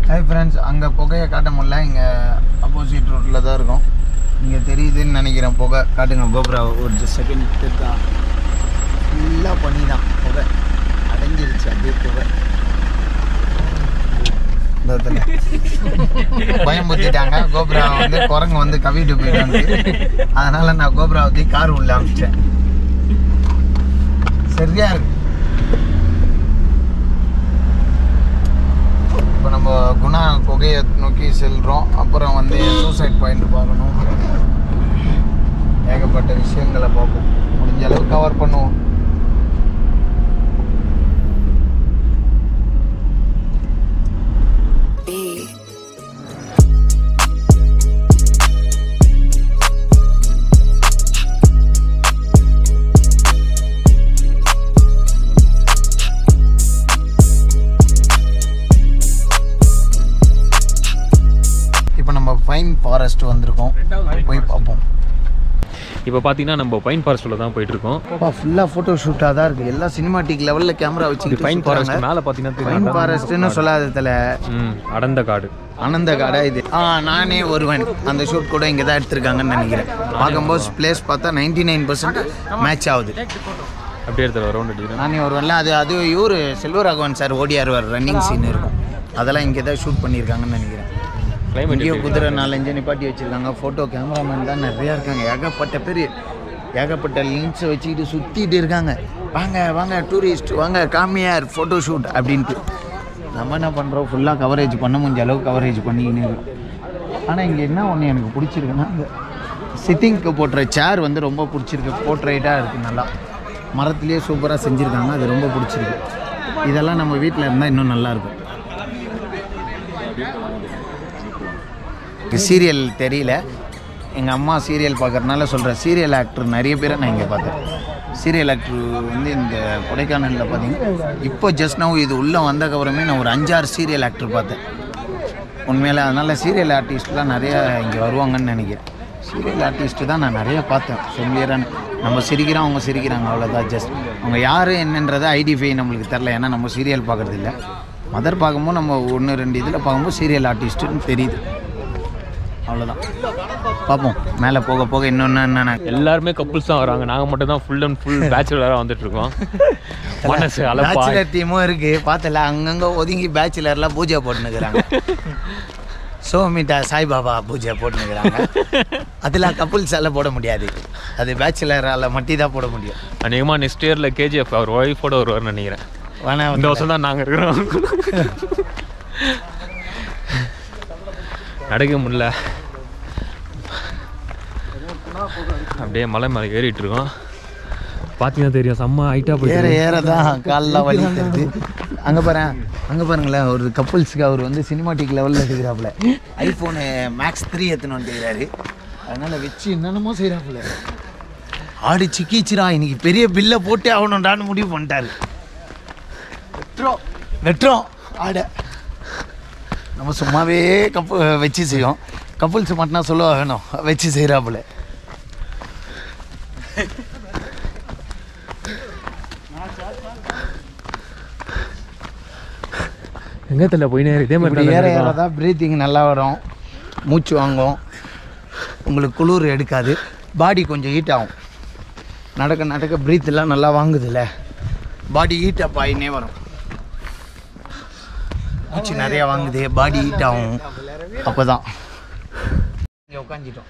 Hi friends, அங்கே புகையை காட்ட முடியல. இங்கே ஆப்போசிட் ரோட்டில் தான் இருக்கும். இங்கே தெரியுதுன்னு நினைக்கிறேன் புகை. காட்டுங்க கோபுரா. ஒரு செகண்ட் இருக்கா? ஃபுல்லாக பண்ணி தான் புகை அடைஞ்சிருச்சு. அப்படியே புகை பயம்புத்திட்டாங்க. கோபுரா வந்து குரங்கு வந்து கவிட்டு போயிட்டாங்க. அதனால் நான் கோபுரா ஊற்றி கார் உள்ள அமிச்சிட்டேன். சரியா இருக்கு. இப்போ நம்ம குணா குகையை நோக்கி செல்கிறோம். அப்புறம் வந்து சூசைட் பாயிண்ட் பார்க்கணும். ஏகப்பட்ட விஷயங்களை பார்ப்போம். முடிஞ்ச அளவு கவர் பண்ணுவோம். பைன் ஃபாரஸ்ட் வந்திருக்கோம், போய் பார்ப்போம். இப்போ பார்த்தீங்கன்னா நம்ம பைன் ஃபாரஸ்ட்டில் தான் போயிட்டுருக்கோம். ஃபுல்லாக ஃபோட்டோ ஷூட்டாக தான் இருக்குது. எல்லாம் சினிமாட்டிக் லெவலில் கேமரா வச்சு. பைன் ஃபாரஸ்ட் மேலே பார்த்தீங்கன்னா பைன் ஃபாரஸ்ட்னு சொல்லாததில் அடர்ந்த காடு. அனந்த காடா இது? நானே ஒருவன் அந்த ஷூட் கூட இங்கே தான் எடுத்திருக்காங்கன்னு நினைக்கிறேன். பார்க்கும்போது பிளேஸ் பார்த்தா 99% மேட்ச் ஆகுது. அப்படியே எடுத்து ரவுண்ட் அடிக்கிறேன். நானே ஒருவன்ல அது இவர் Selvaraghavan sir OTR running scene இருக்கும். அதெல்லாம் இங்கே தான் ஷூட் பண்ணியிருக்காங்கன்னு நினைக்கிறேன். இங்கேயோ குதிரை 4-5 நிப்பாட்டி வச்சுருக்காங்க. ஃபோட்டோ கேமராமேன் தான் நிறையா இருக்காங்க. ஏகப்பட்ட பேர் ஏகப்பட்ட லிங்க்ஸை வச்சுக்கிட்டு சுற்றிட்டு இருக்காங்க. வாங்க வாங்க டூரிஸ்ட் வாங்க, காமியார் ஃபோட்டோ ஷூட் அப்படின்ட்டு. நம்ம என்ன பண்ணுறோம், ஃபுல்லாக கவரேஜ் பண்ண முடிஞ்ச அளவுக்கு கவரேஜ் பண்ணிக்கின்னு இருக்கோம். ஆனால் இங்கே என்ன ஒன்று எனக்கு பிடிச்சிருக்குன்னா, இந்த சிட்டிங்க்கு போட்டுற சேர் வந்து ரொம்ப பிடிச்சிருக்கு. போர்ட்ரைட்டாக இருக்குது, நல்லா மரத்துலேயே சூப்பராக செஞ்சுருக்காங்க. அது ரொம்ப பிடிச்சிருக்கு. இதெல்லாம் நம்ம வீட்டில் இருந்தால் இன்னும் நல்லாயிருக்கும். சீரியல் தெரியல, எங்கள் அம்மா சீரியல் பார்க்குறதுனால சொல்கிறேன். சீரியல் ஆக்டர் நிறைய பேரை நான் இங்கே பார்த்தேன். சீரியல் ஆக்டர் வந்து இந்த கொடைக்கானலில் பார்த்தீங்கன்னா இப்போ ஜஸ்ட் நவ் இது உள்ளே வந்தக்கப்புறமே நான் ஒரு 5-6 சீரியல் ஆக்டர் பார்த்தேன் உண்மையிலே. அதனால் சீரியல் ஆர்டிஸ்ட்லாம் நிறையா இங்கே வருவாங்கன்னு நினைக்கிறேன். சீரியல் ஆர்டிஸ்ட்டு தான் நான் நிறையா பார்த்தேன். ஃபெமிலியரான நம்ம சிரிக்கிறோம், அவங்க சிரிக்கிறாங்க, அவ்வளோதான். ஜஸ்ட் அவங்க யார் என்னன்றதை ஐடென்டிஃபை நம்மளுக்கு தெரில. ஏன்னா நம்ம சீரியல் பார்க்குறது இல்லை. மதர் பார்க்கும்போது நம்ம 1-2 இதில் பார்க்கும்போது சீரியல் ஆர்டிஸ்ட்டுன்னு தெரியுது. அவ்வளோதான். பார்ப்போம் மேலே போக போக இன்னொன்று என்னென்ன. எல்லாருமே கப்புள்ஸ் தான் வராங்க. நாங்கள் மட்டும் தான் ஃபுல் அண்ட் ஃபுல் பேச்சுலராக வந்துட்டு இருக்கோம். மனசு பேச்சுலர் டீமும் இருக்குது. பார்த்தல அங்கங்கே ஒதுங்கி பேச்சுலர்லாம் பூஜை போட்டுனுக்குறாங்க. சோமிட்டா சாய்பாபா பூஜை போட்டுனுக்குறாங்க. அதெல்லாம் கப்புள்ஸால் போட முடியாது. அது பேச்சுலரால் மட்டும் தான் போட முடியும். அநேகமாக நெக்ஸ்ட் இயரில் கேஜிஎஃப் அவர் ஒய்ஃபோட வருவார்னு நினைக்கிறேன். வேணா இந்த வருஷம் தான் நாங்கள் இருக்கிறோம். நடக்க முடியல. அப்படியே மலை மேலே ஏறிட்டு இருக்கோம். பார்த்தீங்கன்னா தெரியும், செம்ம ஹைட்டாக போய் ஏற தான் காலெலாம் வலி தருது. அங்கே பாருங்களேன், ஒரு கப்புள்ஸுக்கு அவர் வந்து சினிமாட்டிக் லெவலில் இருக்கிறாப்புல. ஐஃபோனு மேக்ஸ் 3 எடுத்துன்னு வந்துக்கிறாரு. அதனால் வச்சு என்னென்னமோ செய்கிறாப்புல. ஆடி சிக்கிச்சிரா, இன்னைக்கு பெரிய பில்லை போட்டே ஆகணும்டான்னு முடிவு பண்ணிட்டாரு. வெட்டுறோம் ஆடை. நம்ம சும்மாவே வச்சு செய்வோம். கப்புள்ஸ் மட்டும்னா சொல்லுவா வேணும், வச்சு செய்கிறாப்புல. எங்கே தெரியல போய் இதே மாதிரி ஏற தான் ப்ரீத்திங் நல்லா வரும், மூச்சு வாங்கும், உங்களுக்கு குளிர் எடுக்காது, பாடி கொஞ்சம் ஹீட் ஆகும். நடக்க நடக்க ப்ரீத்தெல்லாம் நல்லா வாங்குதில்ல, பாடி ஹீட் அப் ஆகினே வரும். மூச்சு நிறையா வாங்குது, பாடி ஹீட் ஆகும். அப்போ தான் இங்கே உட்காந்துட்டோம்.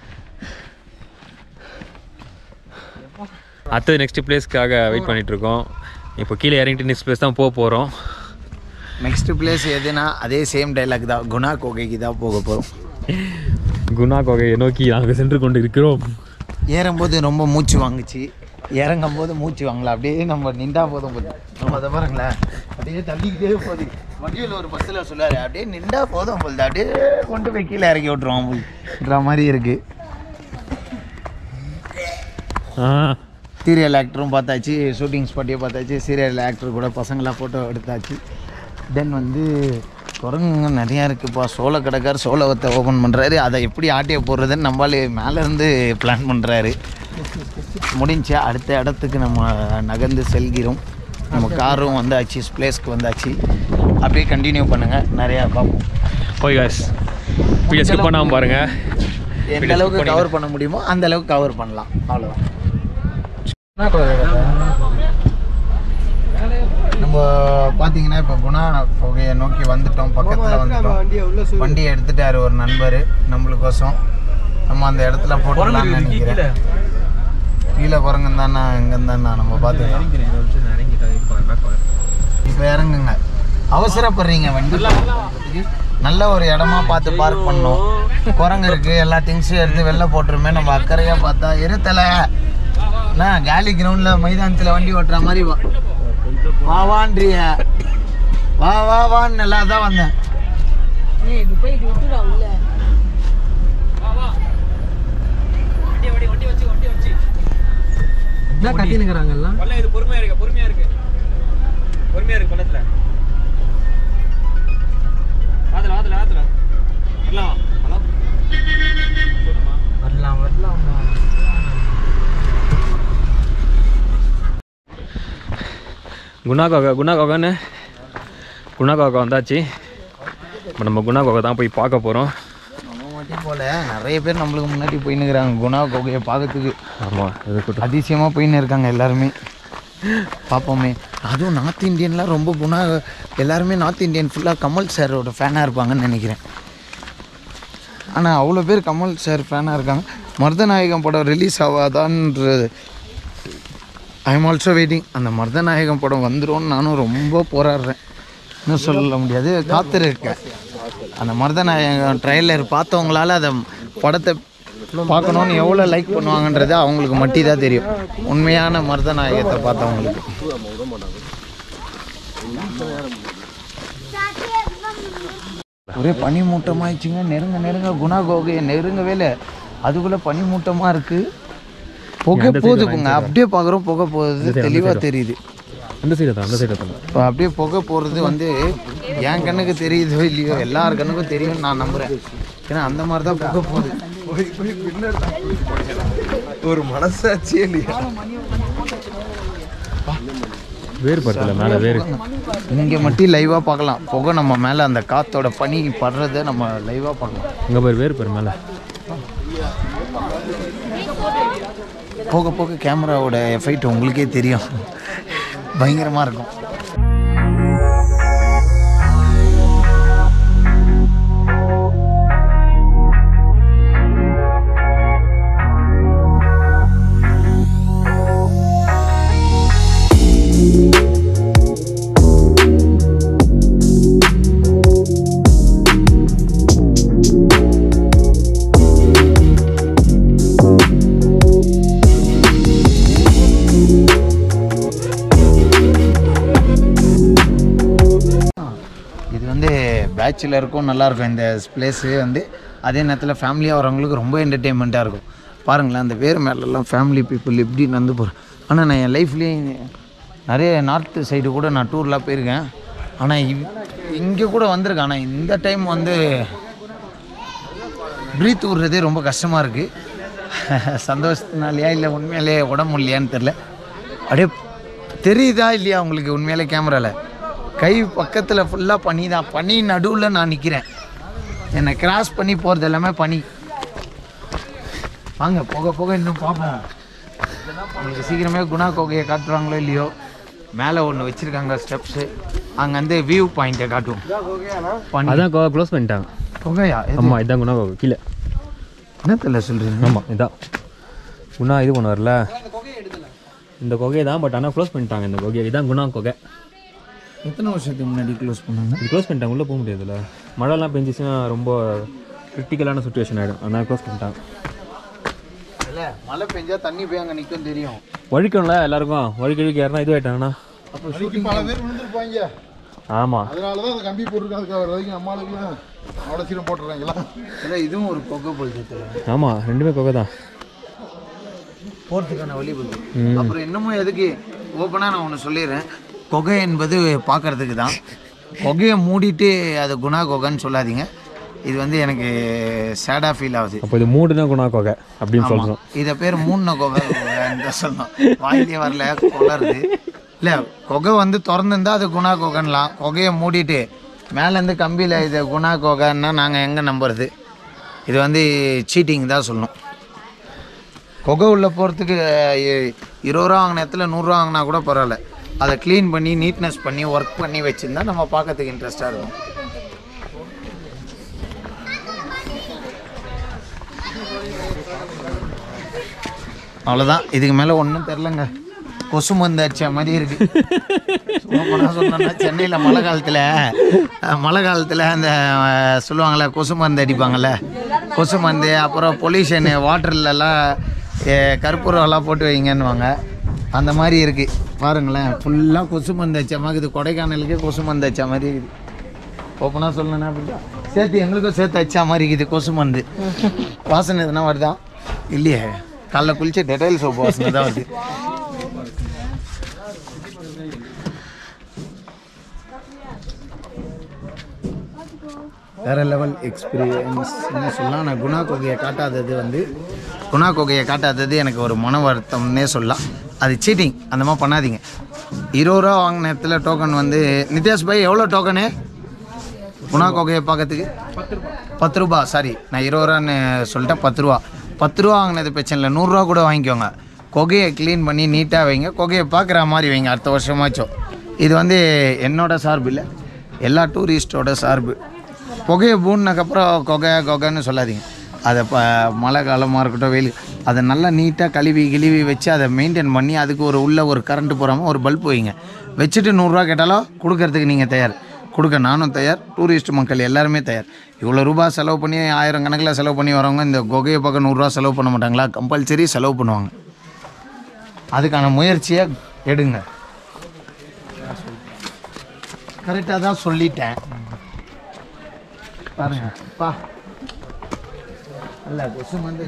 அடுத்தது நெக்ஸ்ட் பிளேஸ்க்காக வெயிட் பண்ணிகிட்ருக்கோம். இப்போ கீழே இறங்கிட்டு நெக்ஸ்ட் பிளேஸ் தான் போக போகிறோம். நெக்ஸ்ட் பிளேஸ் எதுனா அதே சேம் டைலாக் தான், குணா கோகைக்கு தான் போக போகிறோம். குணா கோகையை நோக்கி நாங்கள் சென்று கொண்டு இருக்கிறோம். ஏறும்போது ரொம்ப மூச்சு வாங்குச்சு, இறங்கும் போது மூச்சு வாங்கலாம். அப்படியே நம்ம நின்றா போதும் போது. நம்ம அதை பாருங்களேன், அப்படியே தள்ளிக்கிட்டே போகுது. மஜுவில் ஒரு பஸ்ஸில் சொல்லாரு, அப்படியே நின்றா போதும் போகுது, அப்படியே கொண்டு போய் கீழே இறக்கி விட்ருவோம்ன்ற மாதிரி இருக்குது. சீரியல் ஆக்டரும் பார்த்தாச்சு, ஷூட்டிங் ஸ்பாட்டையும் பார்த்தாச்சு, சீரியல் ஆக்டர் கூட பசங்களாம் ஃபோட்டோ எடுத்தாச்சு. தென் வந்து குரங்குங்க நிறையா இருக்குதுப்பா. சோள கடைக்கார் சோளத்தை ஓப்பன் பண்ணுறாரு. அதை எப்படி ஆட்டையை போடுறதுன்னு நம்மளால மேலேருந்து பிளான் பண்ணுறாரு. முடிஞ்சா அடுத்த இடத்துக்கு நம்ம நகர்ந்து செல்கிறோம். நம்ம காரும் வந்தாச்சு, பிளேஸ்க்கு வந்தாச்சு. அப்படியே கண்டினியூ பண்ணுங்கள், நிறையா பார்ப்போம். ஓகே गाइस வீடியோ ஸ்கிப் பண்ணாமல் பாருங்கள். எந்த அளவுக்கு கவர் பண்ண முடியுமோ அந்த அளவுக்கு கவர் பண்ணலாம். அவ்வளோதான். நம்ம பார்த்தீங்கன்னா இப்போ குணா புகையை நோக்கி வந்துட்டோம். பக்கத்தில் வந்துட்டோம். வண்டியை எடுத்துட்டாரு ஒரு நண்பர் நம்மளுக்கோசம். நம்ம அந்த இடத்துல போட்டுக்கலாம்னு நினைக்கிறேன். கீழே குரங்கு தானே இங்கேருந்தாண்ணா நம்ம பார்த்துக்கலாம். இப்போ இறங்குங்க. அவசரப்படுறீங்க. வண்டி நல்ல ஒரு இடமா பார்த்து பார்க் பண்ணோம். குரங்கு இருக்குது. எல்லா திங்ஸும் எடுத்து வெளில போட்டுருமே. நம்ம அக்கறையாக பார்த்தா இருத்தலை காலி கிரவுண்டில் மைதானத்தில் வண்டி ஓட்டுற மாதிரி வாவான்றிய வான்னு நல்லா தான் வந்தேன். கட்டினுங்கிறாங்கல்லாம் பொறுமையா இருக்கு பக்கத்துல வரலாம். குணா கோகை வந்தாச்சு. இப்போ நம்ம குணா கோகை தான் போய் பார்க்க போகிறோம். நம்ம மட்டும் போல நிறைய பேர் நம்மளுக்கு முன்னாடி போயின்னுக்குறாங்க குணா கோகையை பார்க்கறதுக்கு. ஆமாம், இது அதிசயமாக போயின்னு இருக்காங்க எல்லாருமே. பார்ப்போமே. அதுவும் நார்த் இந்தியன்லாம் ரொம்ப குணா எல்லாருமே நார்த் இந்தியன் ஃபுல்லாக கமல் சாரோட ஃபேனாக இருப்பாங்கன்னு நினைக்கிறேன். ஆனால் அவ்வளோ பேர் கமல் சார் ஃபேனாக இருக்காங்க. மருதநாயகம் படம் ரிலீஸ் ஆகாதான்றது ஐ எம் ஆல்சோ வெயிட்டிங். அந்த மருதநாயகம் படம் வந்துடும். நானும் ரொம்ப போராடுறேன். இன்னும் சொல்ல முடியாது, காத்திருக்கேன். அந்த மருதநாயகம் ட்ரெய்லர் பார்த்தவங்களால அதை படத்தை பார்க்கணுன்னு எவ்வளோ லைக் பண்ணுவாங்கன்றது அவங்களுக்கு மட்டும் தான் தெரியும். உண்மையான மருதநாயகத்தை பார்த்தவங்களுக்கு. ஒரே பனி மூட்டமாகிடுச்சுங்க. நெருங்க குணா கோகையை நெருங்கவே இல்லை. அதுக்குள்ளே பனி மூட்டமாக இருக்குது. புகை போகுதுங்க. அப்படியே பார்க்குறோம். புகை போகுது தெளிவாக தெரியுது. அந்த சைடு தான் இப்போ அப்படியே புகை போடுறது வந்து என் கண்ணுக்கு தெரியுதோ இல்லையோ எல்லார் கண்ணுக்கும் தெரியும்னு நான் நம்புகிறேன். ஏன்னா அந்த மாதிரி தான் புகை போகுது. ஒரு மனசாட்சியே இல்லையா? வேறுபடுத்தல மேலே வேறு இங்கே மட்டும் லைவாக பார்க்கலாம். புகை நம்ம மேலே அந்த காற்றோட பனி படுறதை நம்ம லைவாக பார்க்கலாம். இங்கே பேர் வேறு மேலே போக போக கேமராவோட எஃபெக்ட் உங்களுக்கே தெரியும். பயங்கரமாக இருக்கும். பேச்சுலருக்கும் நல்லாயிருக்கும் இந்த பிளேஸு வந்து. அதே நேரத்தில் ஃபேமிலியாக வரவங்களுக்கு ரொம்ப என்டர்டெயின்மெண்ட்டாக இருக்கும். பாருங்களேன், அந்த வேறு மேலெல்லாம் ஃபேமிலி பீப்புள் இப்படி நடந்து போகிறேன். ஆனால் நான் என் லைஃப்லேயே நிறைய நார்த்து சைடு கூட நான் டூர்லாம் போயிருக்கேன். ஆனால் இங்கே கூட வந்திருக்கேன். ஆனால் இந்த டைம் வந்து ப்ரீத் விடுறதே ரொம்ப கஷ்டமாக இருக்குது. சந்தோஷத்தினாலையா இல்லை உண்மையிலே உடம்பு இல்லையான்னு தெரில. அப்படியே தெரியுதா இல்லையா உங்களுக்கு உண்மையிலே கேமராவில்? கை பக்கத்தில் ஃபுல்லாக பனி தான். பனி நடுவில் நான் நிற்கிறேன். என்னை கிராஸ் பண்ணி போகிறது எல்லாமே பனி. வாங்க போக இன்னும் பார்ப்போம். உங்களுக்கு சீக்கிரமே குணா கோகையை காட்டுறாங்களோ இல்லையோ, மேலே ஒன்று வச்சுருக்காங்க ஸ்டெப்ஸு. அங்கே வந்து வியூ பாயிண்ட்டை காட்டுவோம். அதான் க்ளோஸ் பண்ணிட்டாங்க. புகையா? ஆமாம், இதான் குணா கோகை. கீழே என்ன தெரியல சொல்கிறீங்க? ஆமாம், இதான் குணா இது பண்ணுவார்ல இந்த கொகையை தான். பட் ஆனால் க்ளோஸ் பண்ணிட்டாங்க இந்த கொகையை. இதான் குணா கொகை. எத்தனை வருஷத்துக்கு முன்னாடி க்ளோஸ் பண்ணாங்க? இது க்ளோஸ் பண்ணிட்டாங்க. உள்ளே போக முடியாதுல்ல. மழைலாம் பெஞ்சிச்சுன்னா ரொம்ப கிரிட்டிக்கலான சுச்சுவேஷன் ஆகிடும். அதனால் க்ளோஸ் பண்ணிட்டாங்க. இல்லை, மழை பெஞ்சா தண்ணி போய் அங்கே நிற்கும் தெரியும். வழிக்கும்ல எல்லாருக்கும். வழிக்கு யாருன்னா இது ஆகிட்டாங்கன்னா அப்போ ஷூட்டிங் பல பேர் விழுந்துருப்பாங்க. ஆமாம், அதனால தான் அந்த கம்பி போட்டுருக்காங்க. அதுக்கு வரைக்கும் நம்மளுக்கு அவ்வளோ சீரம் போட்டுறாங்களா? இல்லை, இதுவும் ஒரு கொகை போகுது. ஆமாம், ரெண்டுமே கொகை தான். போகிறதுக்கான வழி போகுது. அப்புறம் இன்னமும் எதுக்கு ஓப்பனாக நான் ஒன்று சொல்லிடுறேன். கொகை என்பது பார்க்குறதுக்கு தான். கொகையை மூடிட்டு அது குணா கொகைன்னு சொல்லாதீங்க. இது வந்து எனக்கு சேடாக ஃபீல் ஆகுது. அப்போ இது மூடுனா குணா கொகை அப்படின்னு சொல்கிறோம். இதை பேர் மூணு கொகை சொல்லணும். வாயிலே வரல கொளருது. இல்லை, கொகை வந்து திறந்துருந்தா அது குணா கொகைன்னலாம். கொகையை மூடிட்டு மேலேருந்து கம்பியில் இது குணா கோகைன்னா நாங்கள் எங்கே நம்புறது? இது வந்து சீட்டிங் தான் சொல்லணும். கொகை உள்ளே போகிறதுக்கு 20 ரூபா வாங்கின இடத்துல 100 ரூபா வாங்கினா கூட பரவாயில்ல. அதை க்ளீன் பண்ணி நீட்னஸ் பண்ணி ஒர்க் பண்ணி வச்சுருந்தா நம்ம பார்க்கறதுக்கு இன்ட்ரெஸ்ட்டாக இருக்கும். அவ்வளோதான், இதுக்கு மேலே ஒன்றும் தெரிலங்க. கொசு மருந்து அடிச்ச மாதிரி இருக்குது. சொன்னோன்னா சென்னையில் மழை காலத்தில் அந்த சொல்லுவாங்கள்ல கொசு மருந்து அடிப்பாங்கள்ல, கொசு மருந்து, அப்புறம் பொல்யூஷனு வாட்டர்லலாம் கற்பூரம்லாம் போட்டு வைங்கன்னுவாங்க. அந்த மாதிரி இருக்குது பாருங்களேன். ஃபுல்லாக கொசு மருந்து அடிச்ச மாதிரி இருக்குது. கொடைக்கானலுக்கே கொசு மருந்து அடிச்ச மாதிரி இருக்குது. ஓப்பனாக சொல்லணுன்னா அப்படின்னா சேர்த்து எங்களுக்கும் சேர்த்து அடிச்சா மாதிரி இருக்குது கொசு மருந்து. வாசனை எதுனா வருதா? இல்லையே, காலைல குளிச்ச டெட்டாயில் சோப்பு வாசனை தான் வருது. வேறு லெவல் எக்ஸ்பீரியன்ஸ்னு சொல்லலாம். நான் குணா கொகையை காட்டாதது எனக்கு ஒரு மன வருத்தம்னே சொல்லலாம். அது சீட்டிங், அந்த மாதிரி பண்ணாதீங்க. 20 ரூபா வாங்கின இடத்துல டோக்கன் வந்து நித்யாஸ் பாய் எவ்வளோ டோக்கனு குணா கொகையை பார்க்கறதுக்கு? 10 ரூபா. சாரி, நான் 20 ரூபான்னு சொல்லிட்டேன். 10 ரூபா. 10 ரூபா வாங்கினது பிரச்சனை இல்லை, 100 ரூபா கூட வாங்கிக்கோங்க. கொகையை க்ளீன் பண்ணி நீட்டாக வைங்க, கொகையை பார்க்குற மாதிரி வைங்க அடுத்த வருஷமாச்சும். இது வந்து என்னோட சார்பு இல்லை, எல்லா டூரிஸ்டோட சார்பு. புகையை பூண்டினக்கப்புறம் கொகைன்னு சொல்லாதீங்க. அதை மழை காலமாக இருக்கட்டும் வெயில், அதை நல்லா நீட்டாக கழுவி வச்சு அதை மெயின்டைன் பண்ணி அதுக்கு ஒரு கரண்ட்டு போகாமல் ஒரு பல்ப் வைங்க. வச்சுட்டு 100 ரூபா கேட்டாலும் கொடுக்கறதுக்கு நீங்கள் தயார், கொடுக்க நானும் தயார், டூரிஸ்ட் மக்கள் எல்லாருமே தயார். இவ்வளோ ரூபா செலவு பண்ணி 1000 கணக்கில் செலவு பண்ணி வரவங்க இந்த கொகையை பார்க்க 100 ரூபா செலவு பண்ண மாட்டாங்களா? கம்பல்சரி செலவு பண்ணுவாங்க. அதுக்கான முயற்சியை எடுங்க. கரெக்டாக தான் சொல்லிட்டேன் பாருங்க. பா அல்ல கொசு வந்து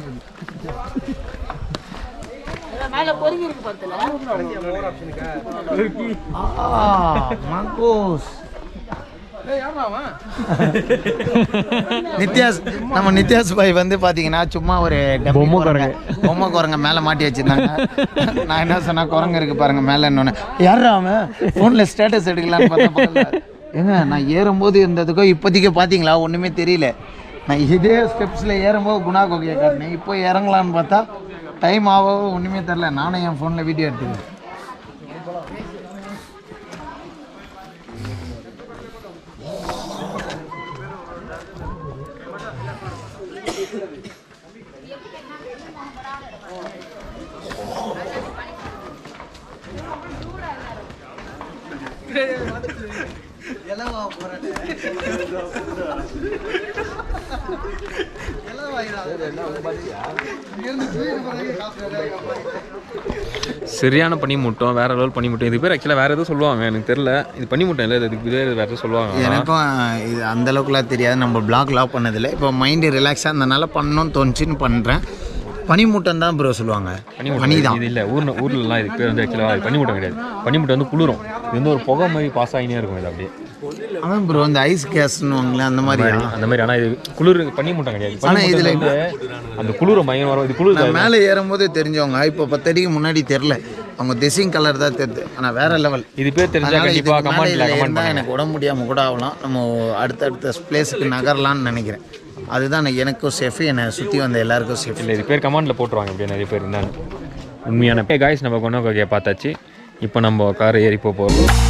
நித்யாஸ் பாய் வந்து பாத்தீங்கன்னா சும்மா ஒரு பொம்மை குரங்க மேல மாட்டி வச்சிருந்தாங்க. நான் என்ன சொன்னா, குரங்கு இருக்கு பாருங்க மேல. இன்னொன்னு யாரா அவன் போன்ல ஸ்டேட்டஸ் எடுக்கலான்னு பார்த்தா ஏங்க நான் ஏறும்போது இருந்ததுக்கோ இப்போதைக்கு பார்த்தீங்களா ஒன்றுமே தெரியல. நான் இதே ஸ்டெப்ஸில் ஏறும்போது குணா கொகையை காட்டினேன். இப்போ இறங்கலான்னு பார்த்தா டைம் ஆக ஒன்றுமே தெரில. நானும் என் ஃபோனில் வீடியோ எடுத்துக்கிறேன். சரியான பனிமூட்டம், வேற லெவல் பனிமூட்டம். இது பேர் ஆக்சுவலாக வேறு எதுவும் சொல்லுவாங்க, எனக்கு தெரியல. இது பனிமூட்டம் இல்லை, இதுக்கு வேறு எதுவும் சொல்லுவாங்க. எனக்கும் இது அந்தளவுக்குலாம் தெரியாது, நம்ம பிளாக்லாம் பண்ணதில்லை. இப்போ மைண்டு ரிலாக்ஸாக இருந்தனால பண்ணணும்னு தோணுச்சின்னு பண்ணுறேன். பனிமூட்டம் தான் ப்ரோ சொல்லுவாங்க. பனி தான் இது இல்லை, ஊர்லலாம் இதுக்கு பேர் வந்து ஆக்சுவலாக பனிமூட்டம் கிடையாது. பனிமூட்டம் வந்து குளிரும். இது வந்து ஒரு புகை மாதிரி பாஸ் ஆகினே இருக்கும். இது அப்படியே அதான் ப்ரோ இந்த ஐஸ் கேஸ்னுவாங்களே அந்த மாதிரி. ஆனால் இது குளிர் பனிமூட்டம் கிடையாது. ஆனால் இதில் அந்த குளிர மயம் வரும். இது குளிர் மேலே ஏறும்போது தெரிஞ்சவங்க இப்போ 10 அடிக்கு முன்னாடி தெரில, அவங்க திசிங் கலர் தான் தெரியுது. ஆனால் வேற லெவல். இது பேர் தெரிஞ்சா கண்டிப்பாக கமெண்ட் தான். எனக்கு உடம்பு முடியாமல் கூட ஆகலாம், நம்ம அடுத்தடுத்த பிளேஸுக்கு நகரலான்னு நினைக்கிறேன். அதுதான் எனக்கும் சேஃபு, என்னை சுற்றி வந்த எல்லாருக்கும் சேஃப். இல்லை, இது பேர் கமெண்டில் போட்டுருவாங்க அப்படியே நிறைய பேர் இருந்தாங்க. உண்மையான காய்ஸ் நம்ம கொண்டு பார்த்தாச்சு. இப்போ நம்ம கார் ஏறி போகிறோம்.